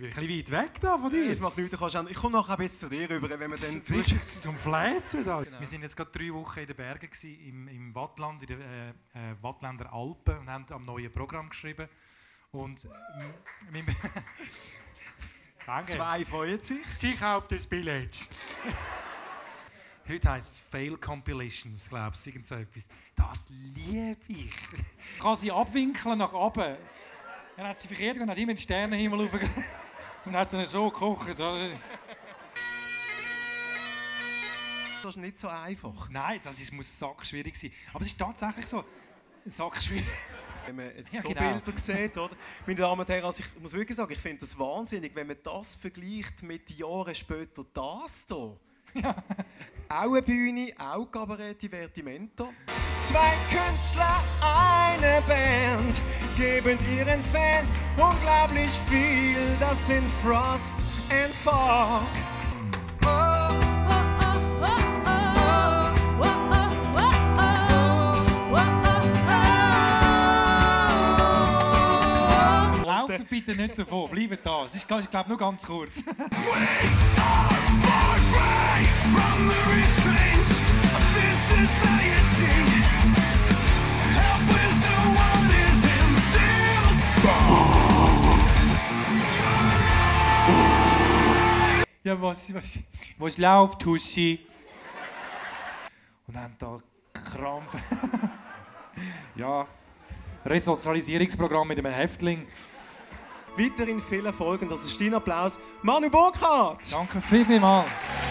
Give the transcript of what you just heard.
ein bisschen weit weg da von dir. Das macht nichts, ich komme nachher ein bisschen zu dir rüber, wenn wir dann zum Fläzen da. Genau. Wir waren jetzt gerade 3 Wochen in den Bergen, im Wattland, in den Wattländer Alpen und haben am neuen Programm geschrieben. Und Danke. 2 freuen sich. Sie kauft das Billett. Heute heisst es Fail Compilations, glaubst du, irgend so etwas. Das liebe ich. Kann sie abwinkeln nach oben. Dann hat sie verkehrt und hat immer den Sternenhimmel hochgegangen und hat dann so gekocht. Das ist nicht so einfach. Nein, muss sackschwierig sein. Aber es ist tatsächlich so. Sackschwierig. Wenn man jetzt ja, so genau. Bilder sieht, oder? Meine Damen und Herren, also ich muss wirklich sagen, ich finde das wahnsinnig, wenn man das vergleicht mit Jahren später das hier. Ja. Auch eine Bühne, auch Kabarett, Divertimento. 2 Künstler, eine Band, geben ihren Fans unglaublich viel. Das sind Frost and Fog. Laufen bitte nicht davon, bleibt da. Es ist, ich glaube, nur ganz kurz. From the restraints of this society, help is the one is instilled. Ja, was läuft, Tussi? Und haben da Krampf. Ja, Resozialisierungsprogramm mit einem Häftling. Weiterhin viel Erfolg und das ist dein Applaus. Manu Burkhardt! Danke vielmals.